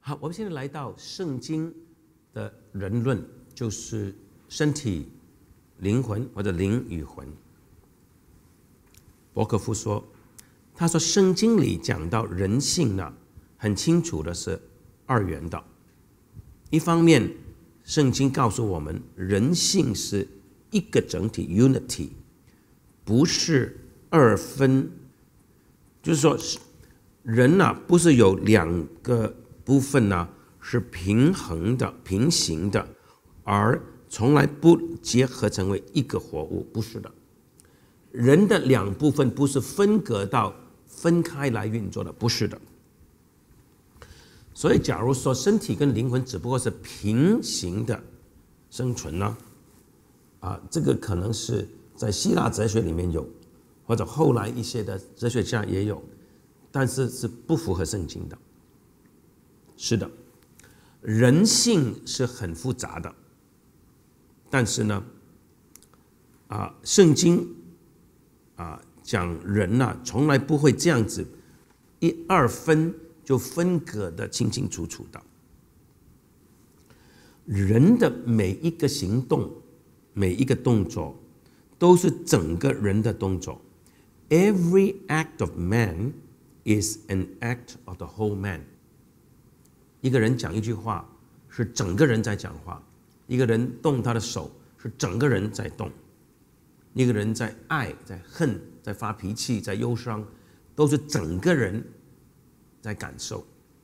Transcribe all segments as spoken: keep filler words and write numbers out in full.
好，我们现在来到圣经的人论，就是身体、灵魂或者灵与魂。伯克夫说，他说圣经里讲到人性呢，很清楚的是二元的。一方面，圣经告诉我们，人性是一个整体 unity， 不是二分，就是说人呢，不是有两个部分呢是平衡的、平行的，而从来不结合成为一个活物，不是的。人的两部分不是分隔到分开来运作的，不是的。所以假如说身体跟灵魂只不过是平行的生存呢，啊，这个可能是在希腊哲学里面有，或者后来一些的哲学家也有，但是是不符合圣经的。是的，人性是很复杂的，但是呢，啊，圣经啊讲人啊，从来不会这样子一二分就分隔的清清楚楚的。人的每一个行动，每一个动作，都是整个人的动作。Every act of man is an act of the whole man。一个人讲一句话，是整个人在讲话；一个人动他的手，是整个人在动；一个人在爱、在恨、在发脾气、在忧伤，都是整个人在感受。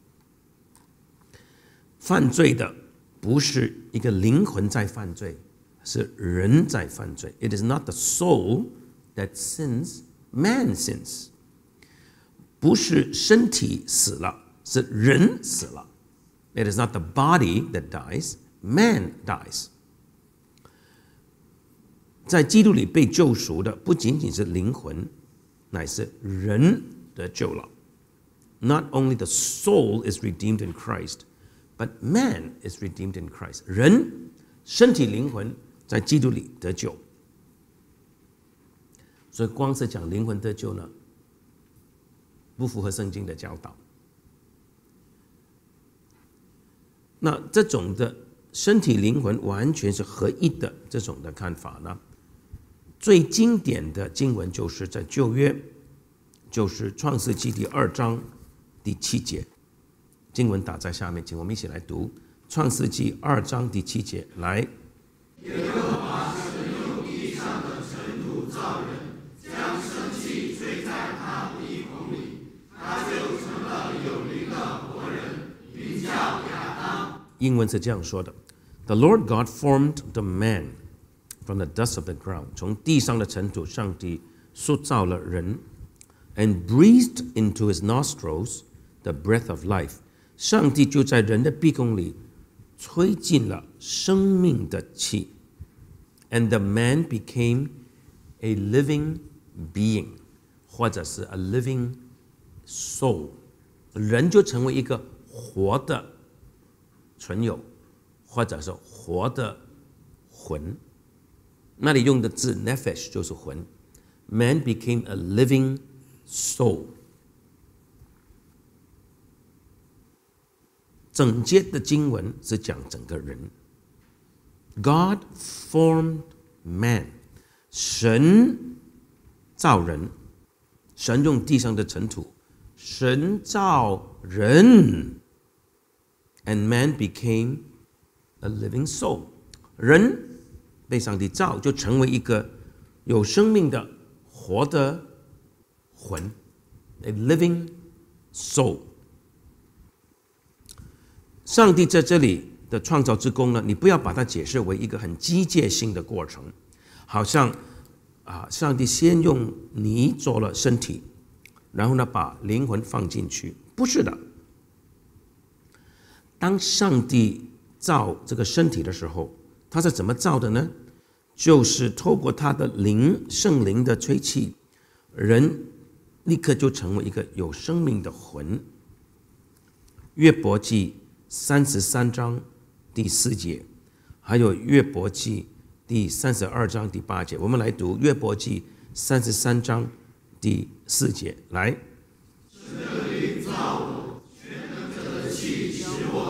犯罪的不是一个灵魂在犯罪，是人在犯罪。It is not the soul that sins, man sins。不是身体死了，是人死了。It is not the body that dies, man dies。在基督里被救赎的不仅仅是灵魂，乃是人得救了。Not only the soul is redeemed in Christ, but man is redeemed in Christ。人身体灵魂在基督里得救。所以光是讲灵魂得救呢，不符合圣经的教导。那这种的身体灵魂完全是合一的这种的看法呢，最经典的经文就是在旧约，就是创世纪第二章第七节。经文打在下面，请我们一起来读创世纪二章第七节。来， 耶和华神用地上的尘土造人，将生气吹在他鼻孔里，他就成了有灵的活人，名叫亚当。 英文是这样说的 ：The Lord God formed the man from the dust of the ground。从地上的尘土，上帝塑造了人 ，and breathed into his nostrils the breath of life。上帝就在人的鼻孔里吹进了生命的气 ，and the man became a living being， 或者是 a living soul， 人就成为一个活的存有，或者是活的魂。那里用的字 nephesh 就是魂。Man became a living soul。整节的经文是讲整个人。God formed man， 神造人，神用地上的尘土，神造人。And man became a living soul。 人被上帝造，就成为一个有生命的活的魂 ，a living soul。上帝在这里的创造之功呢，你不要把它解释为一个很机械性的过程，好像啊，上帝先用泥做了身体，然后呢把灵魂放进去，不是的。当上帝造这个身体的时候，他是怎么造的呢？就是透过他的灵，圣灵的吹气，人立刻就成为一个有生命的魂。约伯记三十三章第四节，还有约伯记第三十二章第八节，我们来读约伯记三十三章第四节。来， 神的灵造我，全能者的气使我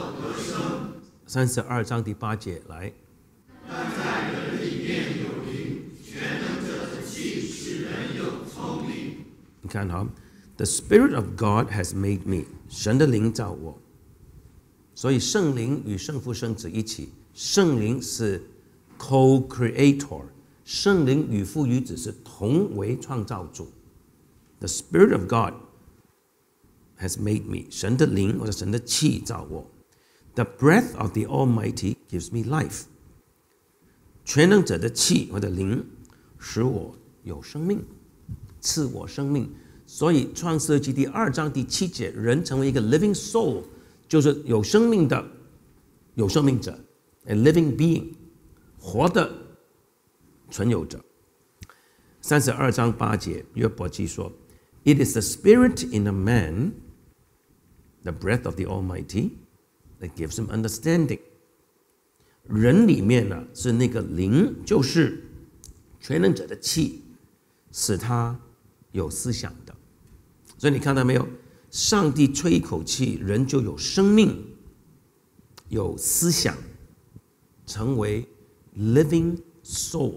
三十二章第八节来。 但在人里面有灵，全能者的气使人有聪明。 你看哈 ，The Spirit of God has made me， 神的灵造我。所以圣灵与圣父圣子一起，圣灵是 co-creator， 圣灵与父与子是同为创造主。The Spirit of God has made me， 神的灵或者神的气造我。The breath of the Almighty gives me life， 全能者的气或者灵使我有生命，赐我生命。所以创世纪第二章第七节，人成为一个 living soul， 就是有生命的有生命者 ，a living being， 活的存有者。三十二章八节，约伯记说 ：“It is the spirit in a man, the breath of the Almighty, that gives him understanding。”人里面呢是那个灵，就是全能者的气，使他有思想的。所以你看到没有？上帝吹一口气，人就有生命，有思想，成为 living soul。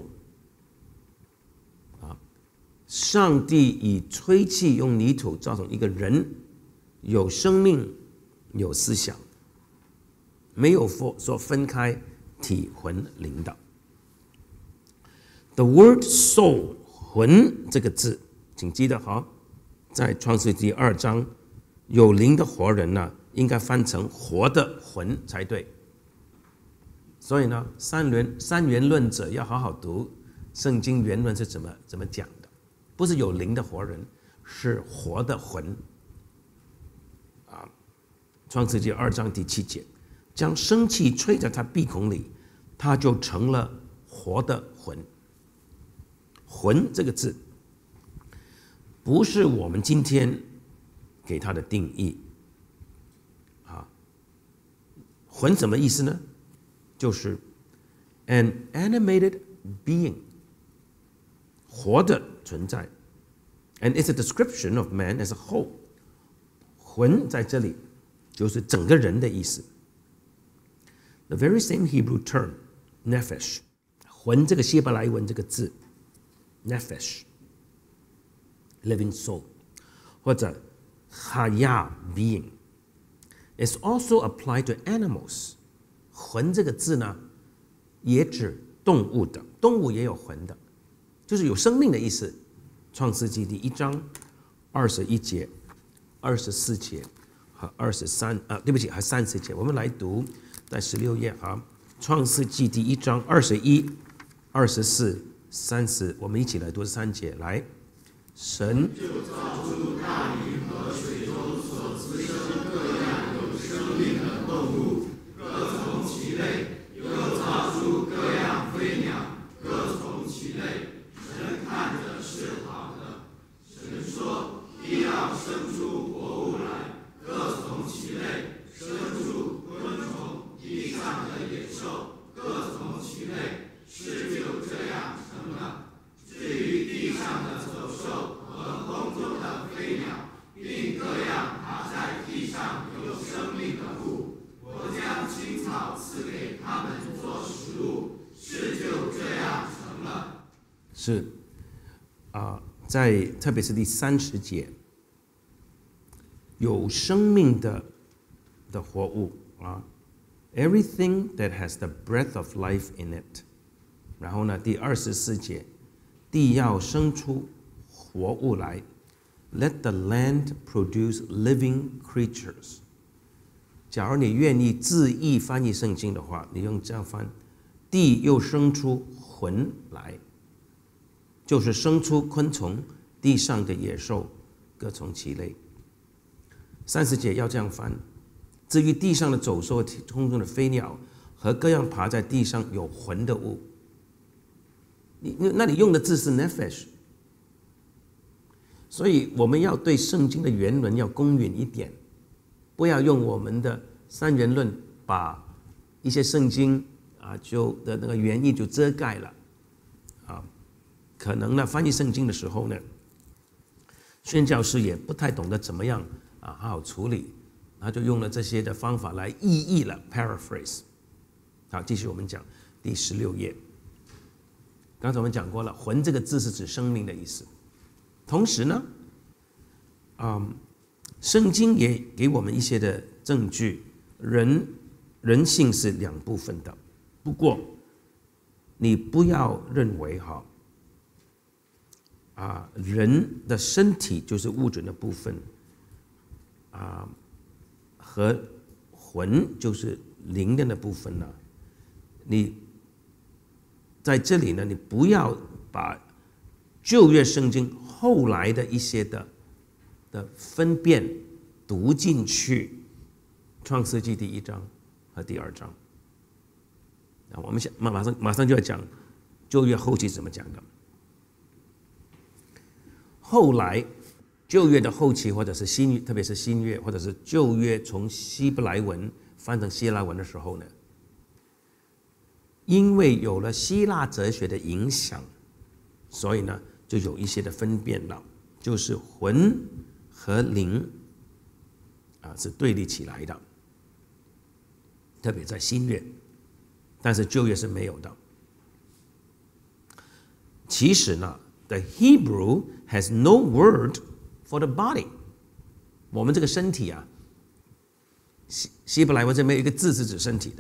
啊，上帝以吹气用泥土造成一个人，有生命，有思想，没有说分开体魂灵的。The word soul 魂这个字，请记得好，在创世纪二章，有灵的活人呢，应该翻成活的魂才对。所以呢，三元三元论者要好好读圣经原文是怎么怎么讲的，不是有灵的活人，是活的魂。啊，创世纪二章第七节，将生气吹在他鼻孔里，他就成了活的魂。魂这个字，不是我们今天给它的定义。啊，魂什么意思呢？就是 an animated being， 活的存在 ，and it's a description of man as a whole。魂在这里就是整个人的意思。The very same Hebrew term, nephesh， 魂这个希伯来文这个字 ，nephesh， living soul， 或者 chaya being， is also applied to animals。魂这个字呢，也指动物的，动物也有魂的，就是有生命的意思。创世纪第一章二十一节、二十四节和二十三啊，对不起，还三十节。我们来读在十六页哈，创世纪第一章二十一、二十四、三十，我们一起来读三节。来，神就造出大鱼和水中所滋生各样有生命的动物，各从其类，又造出各样飞鸟，各从其类。神看着是好的。神说：必要生出活物来，各从其类，牲畜、昆虫、地上的野兽，各从其类。事就这样成了。至于地上的走兽和空中的飞鸟，并各样爬在地上有生命的物，我将青草赐给他们做食物，事就这样成了。 是啊、呃，在特别是第三十节，有生命的的活物啊 ，everything that has the breath of life in it。然后呢，第二十四节，地要生出活物来 ，Let the land produce living creatures。假如你愿意自意翻译圣经的话，你用这样翻，地又生出魂来，就是生出昆虫，地上的野兽，各从其类。三十节要这样翻，至于地上的走兽、空中的飞鸟和各样爬在地上有魂的物。你那你用的字是 nephesh， 所以我们要对圣经的原文要公允一点，不要用我们的三元论把一些圣经啊就的那个原意就遮盖了啊。可能呢翻译圣经的时候呢，宣教师也不太懂得怎么样啊好好处理，他就用了这些的方法来意译了 paraphrase。 好，继续我们讲第十六页。刚才我们讲过了，魂这个字是指生命的意思。同时呢，嗯，圣经也给我们一些的证据，人人性是两部分的。不过，你不要认为哈，啊，人的身体就是物质的部分，啊，和魂就是灵的部分呢。你在这里呢，你不要把旧约圣经后来的一些的的分辨读进去，创世纪第一章和第二章。那我们想马上马上就要讲旧约后期怎么讲的。后来旧约的后期，或者是新约，特别是新约，或者是旧约从希伯来文翻成希腊文的时候呢，因为有了希腊哲学的影响，所以呢就有一些的分辨了，就是魂和灵啊是对立起来的，特别在新约，但是旧约是没有的。其实呢 ，the Hebrew has no word for the body。我们这个身体啊，希希伯来文这没有一个字是指身体的。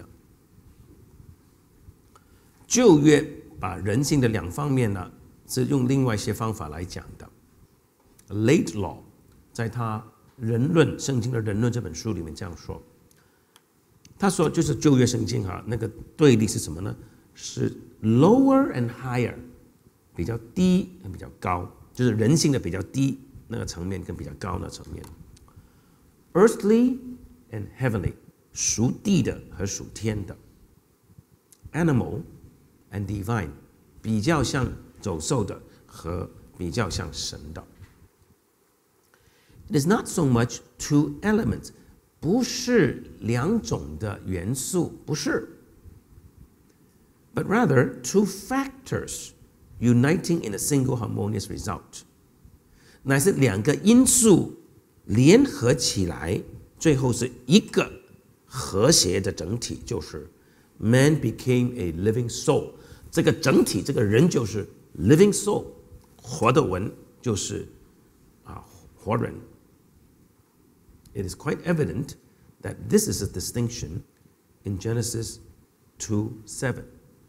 旧约把人性的两方面呢，是用另外一些方法来讲的。Late Law 在他人论圣经的人论这本书里面这样说，他说就是旧约圣经哈，那个对立是什么呢？是 lower and higher， 比较低跟比较高，就是人性的比较低那个层面跟比较高的层面。Earthly and heavenly， 属地的和属天的。Animal and divine， 比较像走兽的和比较像神的。It is not so much two elements， 不是两种的元素，不是。But rather two factors uniting in a single harmonious result， 乃是两个因素联合起来，最后是一个和谐的整体，就是 man became a living soul。这个整体，这个人就是 living soul， 活的文就是啊活人。It is quite evident that this is a distinction in Genesis two seven。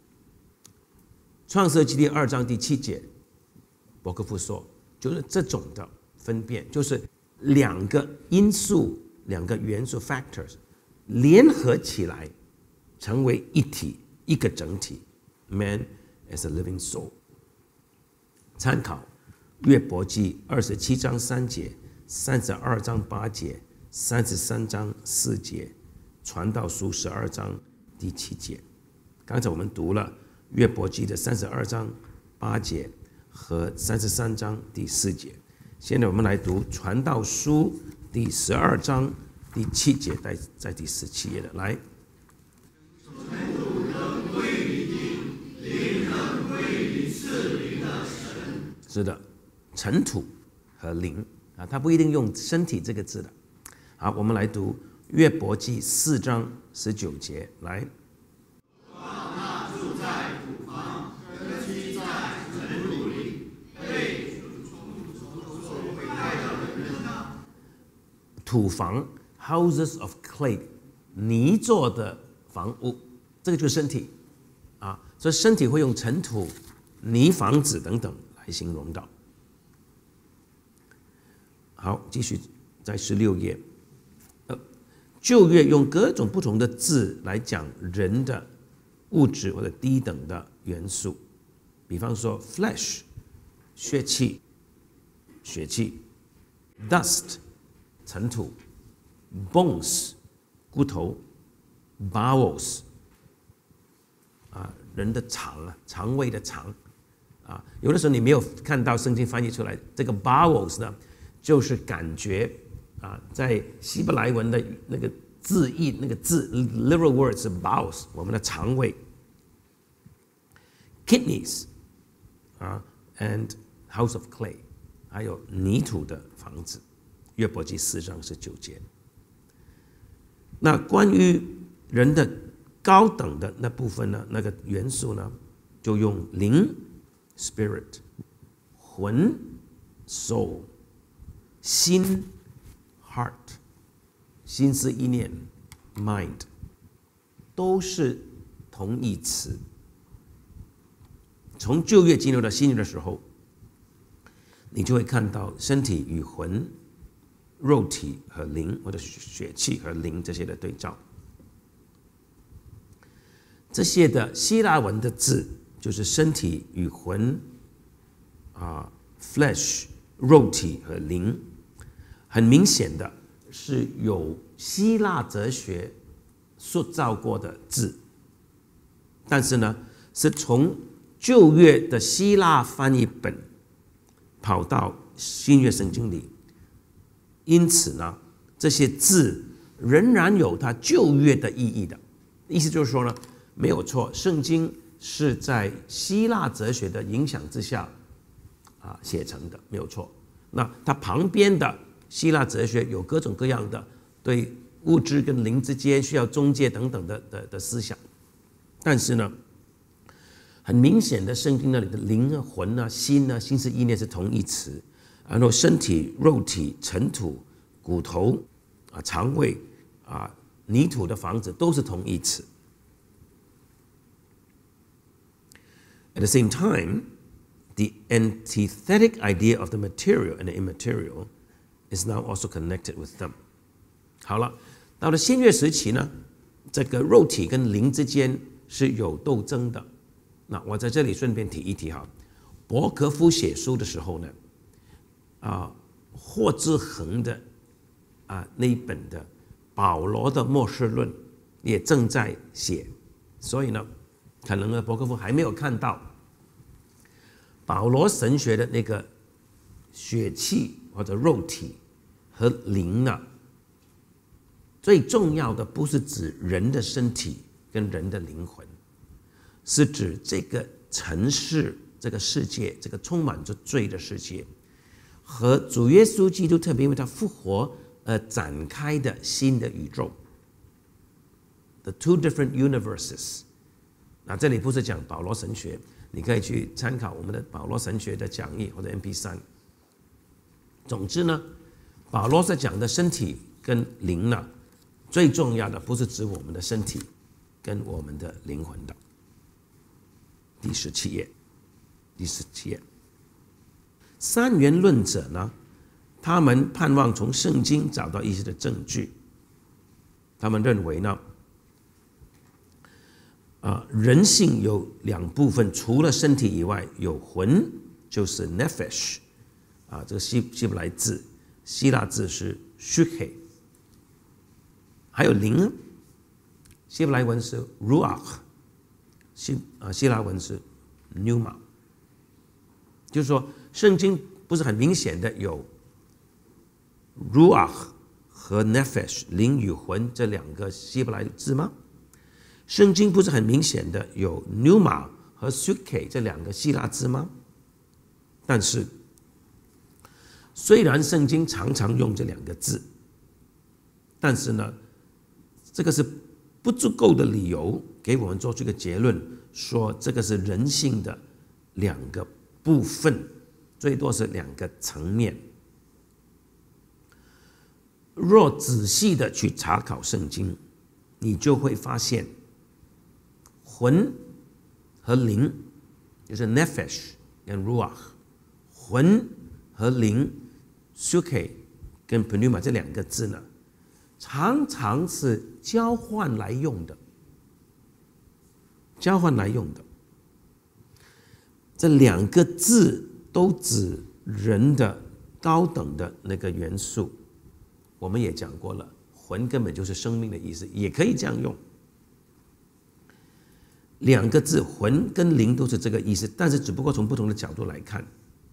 创世纪第二章第七节，伯克夫说，就是这种的分辨，就是两个因素、两个元素 factors 联合起来，成为一体，一个整体。Man as a living soul。参考约伯记二十七章三节、三十二章八节、三十三章四节、传道书十二章第七节。刚才我们读了约伯记的三十二章八节和三十三章第四节。现在我们来读传道书第十二章第七节，在在第十七页的来。是的，尘土和灵啊，他不一定用身体这个字的。好，我们来读约伯记四章十九节，来。 那住在土房，根基在尘土里，被所毁坏的人呢？ 土房 houses of clay， 泥做的房屋，这个就是身体啊，所以身体会用尘土、泥房子等等来形容到。好，继续在十六页。呃，旧约用各种不同的字来讲人的物质或者低等的元素，比方说 flesh 血气，血气 dust 尘土 bones 骨头 bowels 啊人的肠啊肠胃的肠啊，有的时候你没有看到圣经翻译出来，这个 bowels 呢，就是感觉啊，在希伯来文的那个字义，那个字 literal word 是 bowels， 我们的肠胃。kidneys 啊 and house of clay， 还有泥土的房子。约伯记四章十九节。那关于人的高等的那部分呢，那个元素呢，就用灵 （spirit）、魂 （soul）、心 （heart）、心思意念 （mind） 都是同义词。从旧约进入到新约的时候，你就会看到身体与魂、肉体和灵，或者血气和灵这些的对照。这些的希腊文的字就是身体与魂啊 ，flesh 肉体和灵，很明显的是有希腊哲学塑造过的字，但是呢，是从旧约的希腊翻译本跑到新约圣经里，因此呢，这些字仍然有它旧约的意义的。意思就是说呢，没有错，圣经是在希腊哲学的影响之下啊写成的，没有错。那它旁边的希腊哲学有各种各样的对物质跟灵之间需要中介等等的的的思想，但是呢，很明显的，圣经那里的灵啊、魂啊、心啊、心思意念是同义词，然后身体、肉体、尘土、骨头啊、肠胃啊、泥土的房子都是同义词。At the same time, the antithetic idea of the material and the immaterial is now also connected with them. 好了，到了新约时期呢，这个肉体跟灵之间是有斗争的。那我在这里顺便提一提哈，伯格夫写书的时候呢，啊，霍之恒的啊那一本的保罗的末世论也正在写，所以呢，可能呢伯格夫还没有看到保罗神学的那个血气或者肉体和灵呢，最重要的不是指人的身体跟人的灵魂。是指这个尘世、这个世界、这个充满着罪的世界，和主耶稣基督特别因为他复活而展开的新的宇宙 ，the two different universes。那这里不是讲保罗神学，你可以去参考我们的保罗神学的讲义或者 M P 三。总之呢，保罗在讲的身体跟灵呢，最重要的不是指我们的身体跟我们的灵魂的。第十七页，第十七页，三元论者呢，他们盼望从圣经找到一些的证据。他们认为呢，啊、呃，人性有两部分，除了身体以外，有魂，就是 nephesh， 啊，这个希希伯来字，希腊字是 shuke， 还有灵，希伯来文是 ruach。希啊，希腊文是 pneuma， 就是说，圣经不是很明显的有 ruach 和 nephesh 灵与魂这两个希伯来字吗？圣经不是很明显的有 pneuma 和 suke 这两个希腊字吗？但是，虽然圣经常常用这两个字，但是呢，这个是不足够的理由给我们做出一个结论，说这个是人性的两个部分，最多是两个层面。若仔细的去查考圣经，你就会发现，魂和灵就是 nephesh 跟 ruach， 魂和灵 suke 跟 pneuma 这两个字呢，常常是交换来用的，交换来用的。这两个字都指人的高等的那个元素。我们也讲过了，魂根本就是生命的意思，也可以这样用。两个字，魂跟灵都是这个意思，但是只不过从不同的角度来看。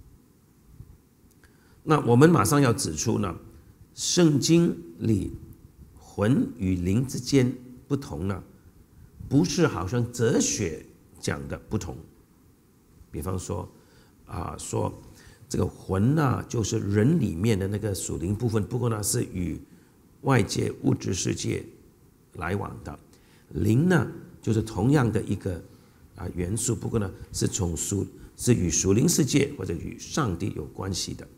那我们马上要指出呢，圣经里魂与灵之间不同呢，不是好像哲学讲的不同。比方说啊，说这个魂啊，就是人里面的那个属灵部分，不过呢是与外界物质世界来往的。灵呢， 就是同样的一个啊元素，不过呢是从属是与属灵世界或者与上帝有关系的。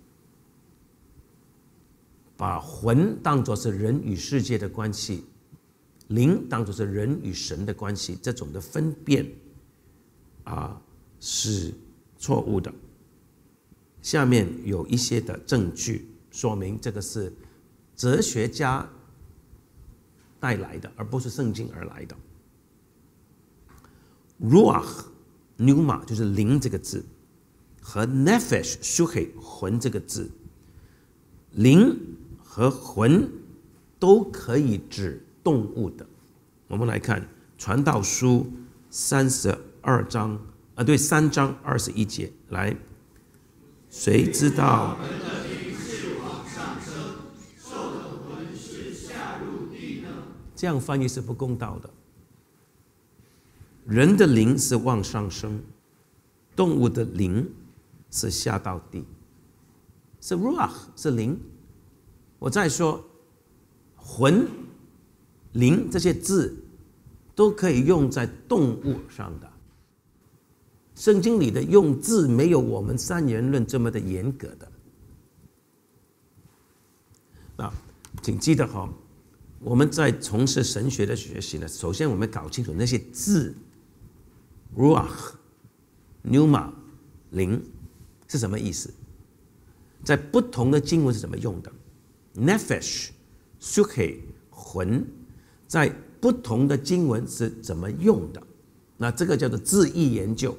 把魂当作是人与世界的关系，灵当作是人与神的关系，这种的分辨啊是错误的。下面有一些的证据说明这个是哲学家带来的，而不是圣经而来的。Ruach Pneuma 就是灵这个字，和 Nefesh Shuche 魂这个字，灵和魂都可以指动物的。我们来看传道书三十二章啊，对，三章二十一节，来，谁知道人的灵是往上升，兽的魂是下入地呢？ 这样翻译是不公道的。人的灵是往上升，动物的灵是下到地，是 ruach 是灵。我再说，魂、灵这些字都可以用在动物上的。圣经里的用字没有我们三元论这么的严格的。啊，请记得哈，我们在从事神学的学习呢，首先我们搞清楚那些字 ，ruach、pneuma、灵是什么意思，在不同的经文是怎么用的。Nefesh, Shuche 魂，在不同的经文是怎么用的？那这个叫做字义研究。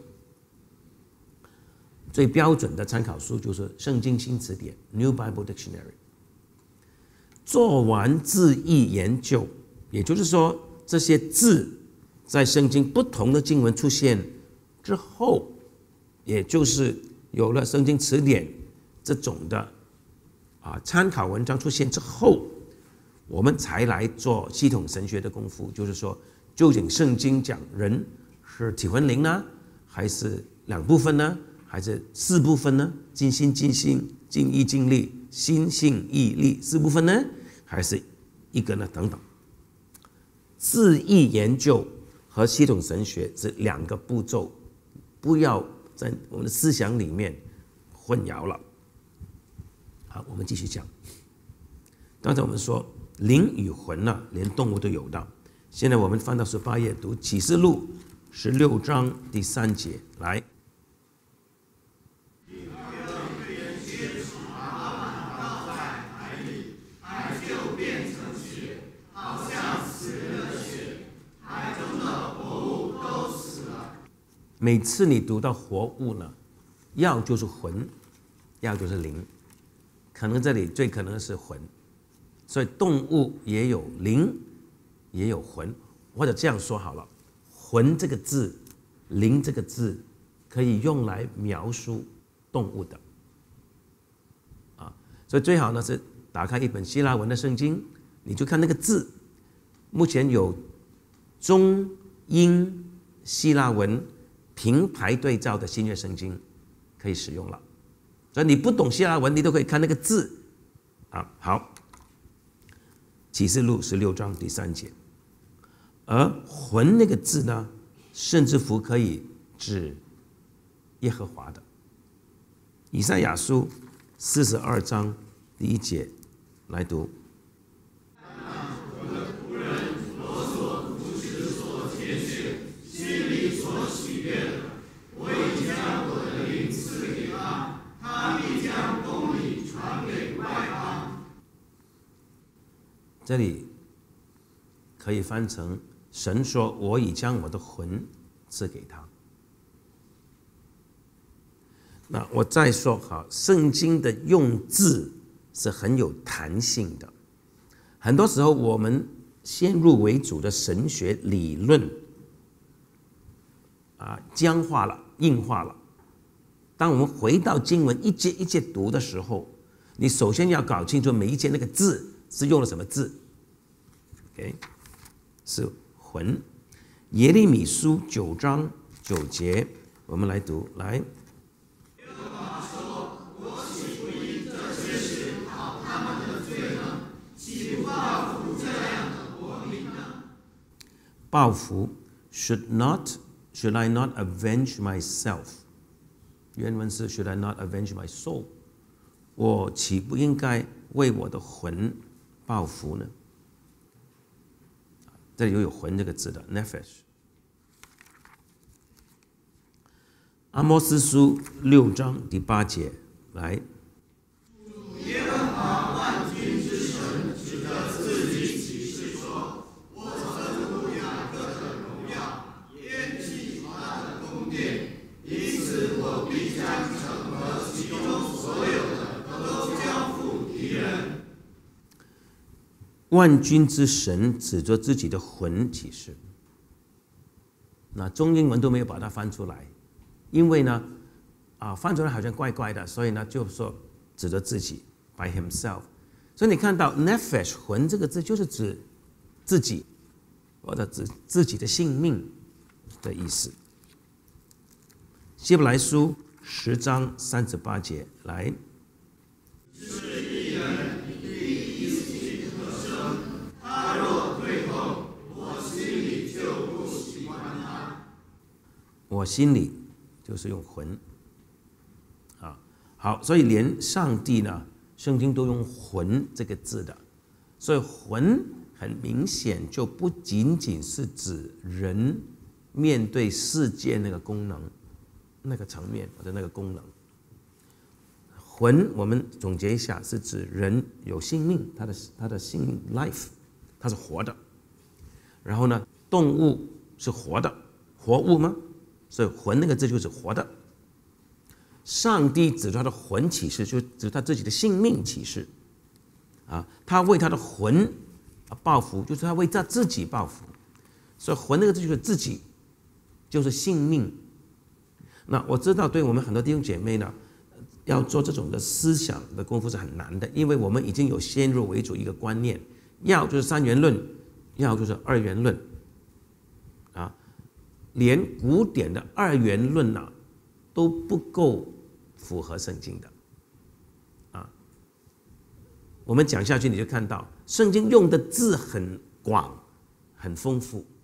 最标准的参考书就是《圣经新词典》（New Bible Dictionary）。做完字义研究，也就是说，这些字在圣经不同的经文出现之后，也就是有了圣经词典这种的。啊，参考文章出现之后，我们才来做系统神学的功夫，就是说，究竟圣经讲人是体魂灵呢，还是两部分呢，还是四部分呢？尽心尽性、尽意尽力、心性意力四部分呢，还是一个呢？等等。字义研究和系统神学是两个步骤，不要在我们的思想里面混淆了。好，我们继续讲。刚才我们说灵与魂呢、啊，连动物都有的。现在我们翻到十八页，读启示录十六章第三节，来。每次你读到活物呢，要就是魂，要就是灵。可能这里最可能是魂，所以动物也有灵，也有魂，或者这样说好了，魂这个字，灵这个字，可以用来描述动物的，啊，所以最好呢是打开一本希腊文的圣经，你就看那个字，目前有中英希腊文平排对照的新约圣经可以使用了。所以你不懂希腊文，你都可以看那个字啊。好，启示录十六章第三节，而魂那个字呢，甚至乎可以指耶和华的。以赛亚书四十二章第一节来读。这里可以翻成神说：“我已将我的魂赐给他。”那我再说哈，圣经的用字是很有弹性的。很多时候我们先入为主的神学理论啊僵化了、硬化了。当我们回到经文一节一节读的时候，你首先要搞清楚每一节那个字是用了什么字。OK， 是魂。耶利米书九章九节，我们来读，来。报复 ，should not should I not avenge myself？ 原文是 should I not avenge my soul？ 我岂不应该为我的魂报复呢？这里又有魂这个字的 nefesh。阿摩司书六章第八节，来。 耶和华万军之神指着自己起誓说：“我憎恶雅各的荣耀，厌弃他的宫殿，因此我必将城和其中所有的都交付敌人。” 万军之神指着自己的魂起誓，那中英文都没有把它翻出来。因为呢，啊，翻出来好像怪怪的，所以呢，就说指着自己 by himself。所以你看到 nefesh 魂这个字，就是指自己，或者指自己的性命的意思。希伯来书十章三十八节，来。 是一人必因信而生，他若退后，我心里就不喜欢他。 我心里。就是用魂啊，好，所以连上帝呢，圣经都用魂这个字的，所以魂很明显就不仅仅是指人面对世界那个功能、那个层面或者那个功能。魂我们总结一下，是指人有性命，他的他的性命 life， 它是活的。然后呢，动物是活的，活物吗？所以魂那个字就是活的。上帝指着他的魂起誓，就指他自己的性命起誓啊，他为他的魂啊报复，就是他为他自己报复。所以魂那个字就是自己，就是性命。那我知道对我们很多弟兄姐妹呢，要做这种的思想的功夫是很难的，因为我们已经有先入为主一个观念，要就是三元论，要就是二元论啊。连古典的二元论啊都不够符合圣经的啊。我们讲下去你就看到，圣经用的字很广，很丰富。